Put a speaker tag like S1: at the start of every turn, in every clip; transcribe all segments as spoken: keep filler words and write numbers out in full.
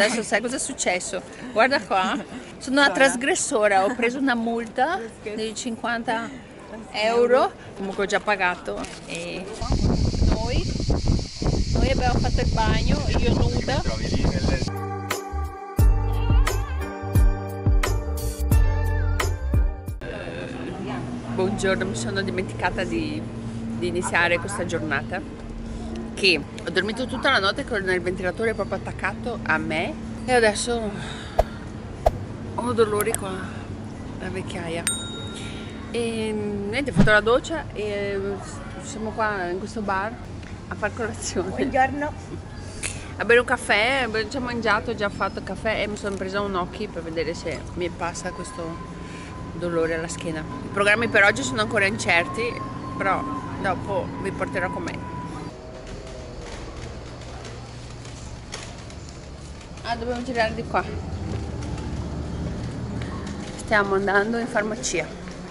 S1: Adesso sai cosa è successo? Guarda qua, sono una trasgressora, ho preso una multa di cinquanta euro, comunque ho già pagato e noi, noi abbiamo fatto il bagno, io nuda. Buongiorno, mi sono dimenticata di, di iniziare questa giornata. Che ho dormito tutta la notte con il ventilatore proprio attaccato a me e adesso ho dolori qua alla vecchiaia e niente, ho fatto la doccia e siamo qua in questo bar a far colazione.
S2: Buongiorno.
S1: A bere un caffè, abbiamo già mangiato, ho già fatto caffè e mi sono presa un occhi per vedere se mi passa questo dolore alla schiena. I programmi per oggi sono ancora incerti, però dopo vi porterò con me. Ah, dobbiamo girare di qua. Stiamo andando in farmacia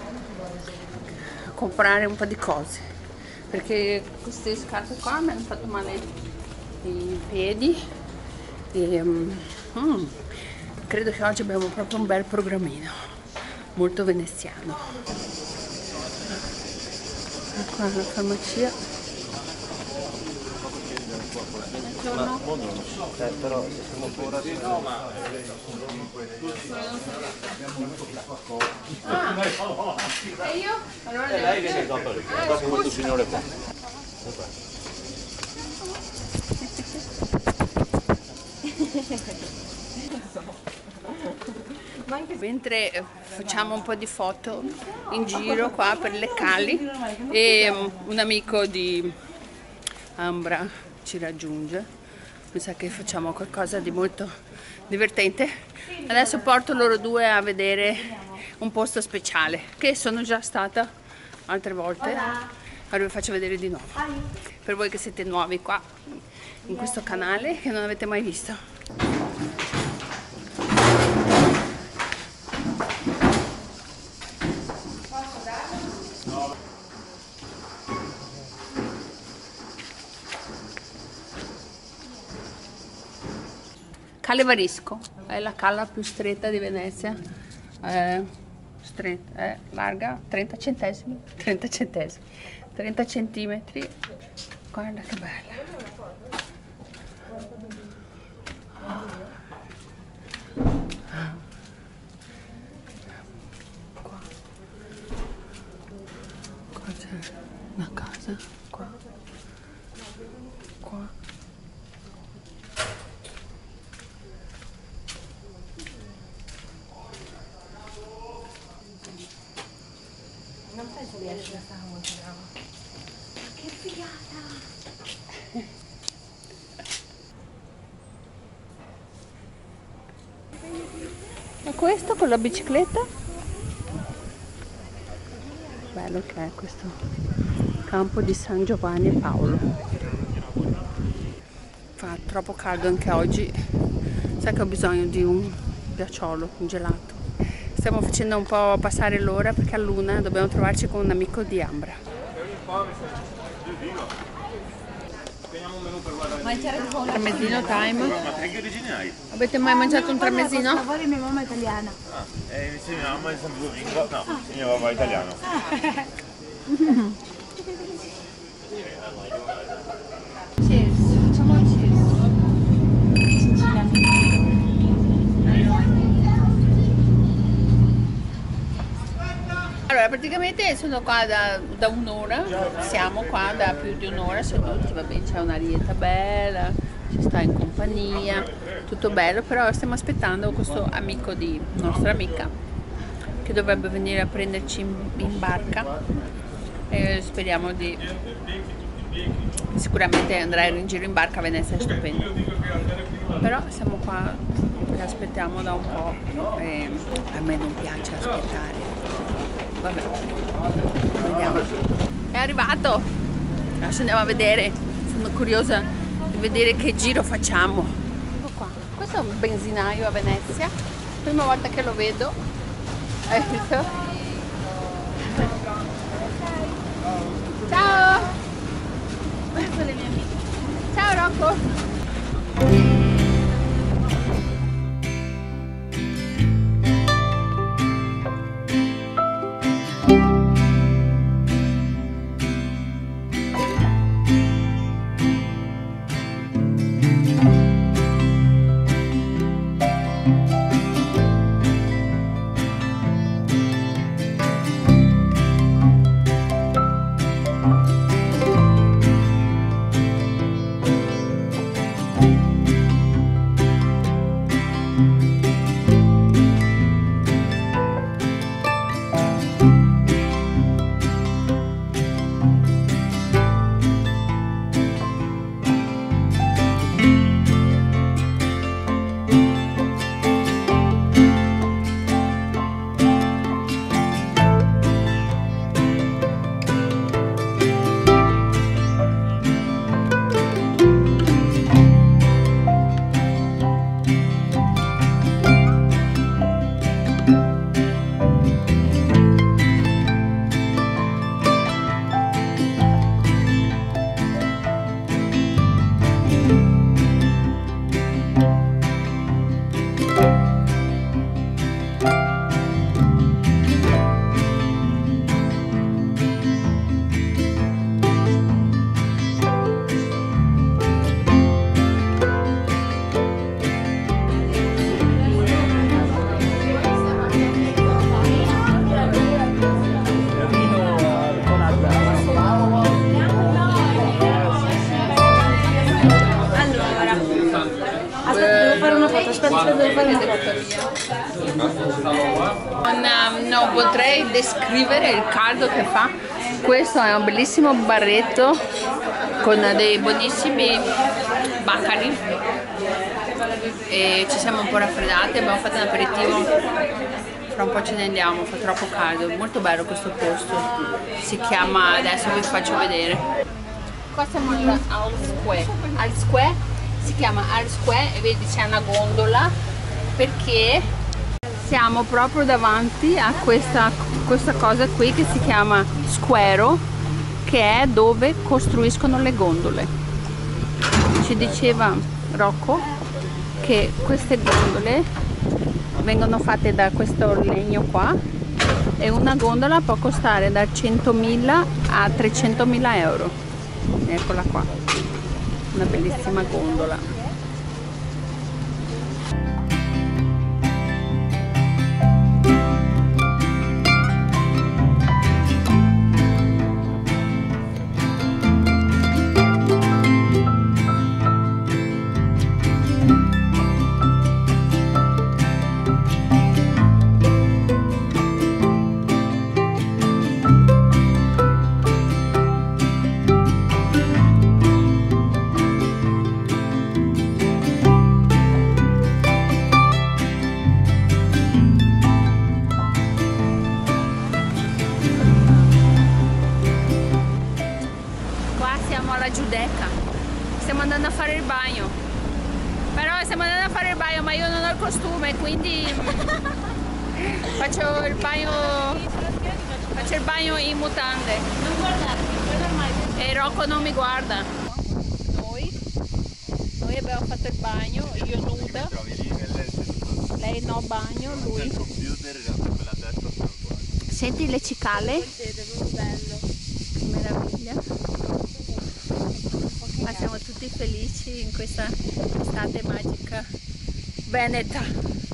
S1: a comprare un po' di cose perché queste scarpe qua mi hanno fatto male i piedi e um, mm, credo che oggi abbiamo proprio un bel programmino molto veneziano. Qua la farmacia.
S3: Ma buongiorno, eh, però se siamo fuori no, ma
S1: ah, e io? Allora
S3: eh, lei viene dopo, ah, dopo questo signore qua.
S1: Mentre facciamo un po' di foto in giro qua per le cali e un amico di Ambra ci raggiunge, mi sa che facciamo qualcosa di molto divertente. Adesso porto loro due a vedere un posto speciale che sono già stata altre volte, ora vi faccio vedere di nuovo per voi che siete nuovi qua in questo canale che non avete mai visto. Calle Varisco è la cala più stretta di Venezia, è, stretta, è larga trenta centesimi, trenta centesimi, trenta centimetri, guarda che bella. Qua, qua c'è una casa, qua, qua.
S2: Non penso di essere stata molto brava. Che figata!
S1: E questo con la bicicletta? Bello che è questo campo di San Giovanni e Paolo. Fa troppo caldo anche oggi. Sai che ho bisogno di un ghiacciolo, un gelato. Stiamo facendo un po' passare l'ora perché a luna dobbiamo trovarci con un amico di Ambra. Tramesino time. Avete mai mangiato un tramesino?
S2: Lavori mia mamma è italiana.
S4: Ah, eh, sì, mia mamma è San Domingo. No, mia mamma è italiano.
S2: Cheers. Facciamo il cheers.
S1: Allora, praticamente sono qua da, da un'ora, siamo qua da più di un'ora seduti, vabbè c'è un'arietta bella, ci sta in compagnia, tutto bello, però stiamo aspettando questo amico di nostra amica che dovrebbe venire a prenderci in, in barca e speriamo di... sicuramente andrà in giro in barca a Venezia, è stupendo, però siamo qua che aspettiamo da un po' e a me non piace aspettare. Vabbè, vediamo. È arrivato! Adesso andiamo a vedere. Sono curiosa di vedere che giro facciamo. Ecco qua. Questo è un benzinaio a Venezia. Prima volta che lo vedo. Hai visto? Ciao! Queste sono le mie amiche. Ciao Rocco!
S2: devo fare una foto, aspetta, aspetta, devo fare una foto.
S1: Non, non potrei descrivere il caldo che fa. Questo è un bellissimo barretto con dei buonissimi baccali e ci siamo un po' raffreddati, abbiamo fatto un aperitivo, fra un po' ce ne andiamo, fa troppo caldo, è molto bello questo posto, si chiama, adesso vi faccio vedere. Qua siamo al Square, al Square, si chiama Al Square e vedi c'è una gondola perché siamo proprio davanti a questa, questa cosa qui che si chiama Square, che è dove costruiscono le gondole. Ci diceva Rocco che queste gondole vengono fatte da questo legno qua e una gondola può costare da centomila a trecentomila euro. Eccola qua, una bellissima gondola. Giudecca, stiamo andando a fare il bagno, però stiamo andando a fare il bagno ma io non ho il costume, quindi faccio il bagno faccio il bagno in mutande. Non guardarmi, guarda e Rocco non mi guarda. Noi, noi abbiamo fatto il bagno, io nuda, lei no bagno, lui. Senti le cicale? Che meraviglia. Ma siamo tutti felici in questa estate magica veneta.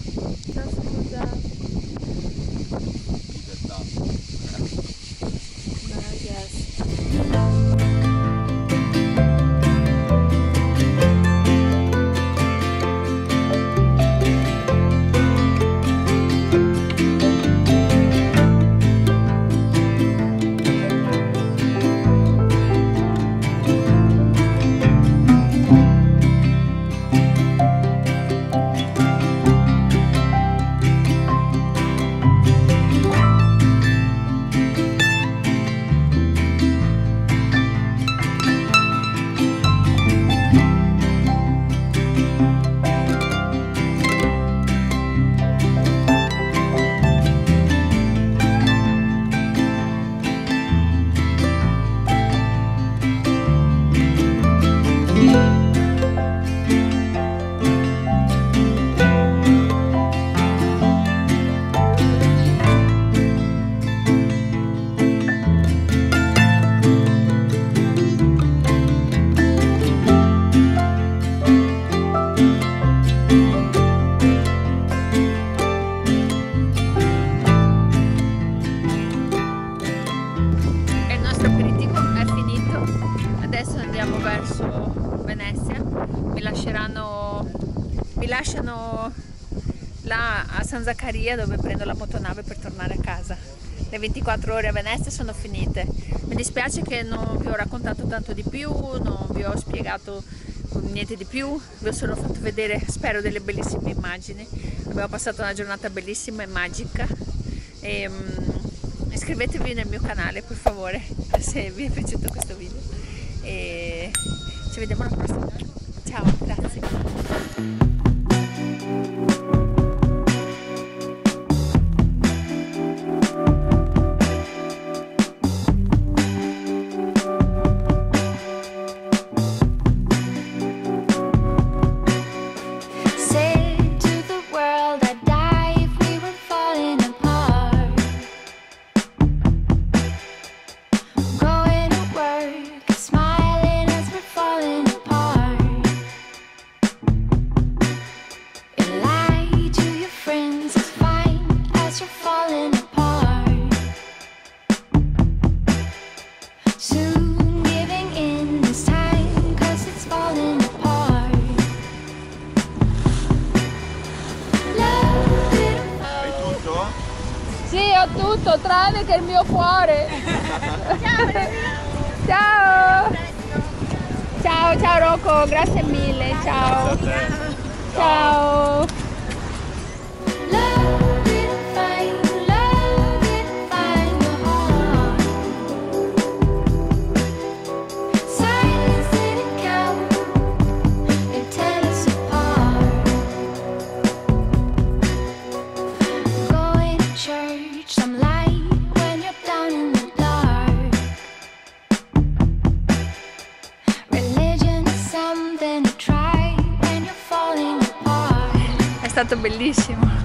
S1: Mi lasciano là a San Zaccaria dove prendo la motonave per tornare a casa. Le ventiquattro ore a Venezia sono finite. Mi dispiace che non vi ho raccontato tanto di più, non vi ho spiegato niente di più, vi ho solo fatto vedere, spero, delle bellissime immagini. Abbiamo passato una giornata bellissima e magica. E, um, iscrivetevi nel mio canale per favore se vi è piaciuto questo video e ci vediamo alla prossima. Ciao, grazie. Sì, ho tutto, tranne che il mio cuore. Ciao! Ciao, ciao Rocco, grazie mille, ciao! Ciao!
S5: Love didn't find, love didn't find your heart. Silence didn't count, it tear us apart. Going to church, some light when you're down in the dark. Religion is something to try when you're falling apart.
S1: È stato bellissimo.